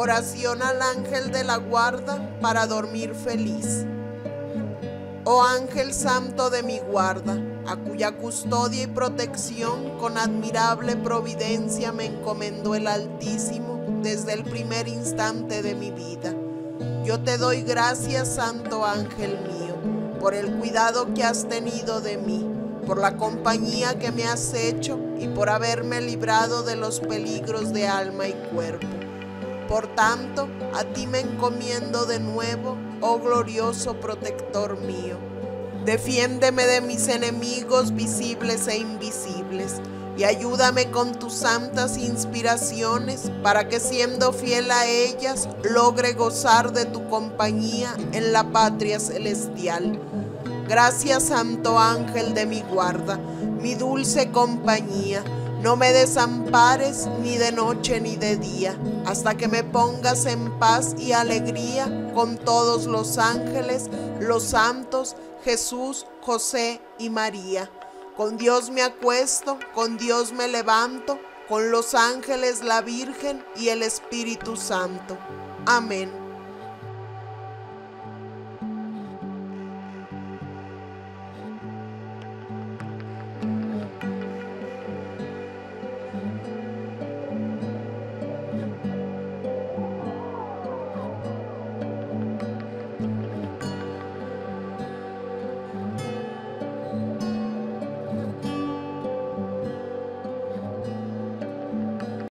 Oración al ángel de la guarda para dormir feliz. Oh ángel santo de mi guarda, a cuya custodia y protección con admirable providencia me encomendó el Altísimo desde el primer instante de mi vida. Yo te doy gracias, santo ángel mío, por el cuidado que has tenido de mí, por la compañía que me has hecho y por haberme librado de los peligros de alma y cuerpo. Por tanto, a ti me encomiendo de nuevo, oh glorioso protector mío. Defiéndeme de mis enemigos visibles e invisibles, y ayúdame con tus santas inspiraciones, para que siendo fiel a ellas, logre gozar de tu compañía en la patria celestial. Gracias, santo ángel de mi guarda, mi dulce compañía. No me desampares ni de noche ni de día, hasta que me pongas en paz y alegría con todos los ángeles, los santos, Jesús, José y María. Con Dios me acuesto, con Dios me levanto, con los ángeles, la Virgen y el Espíritu Santo. Amén.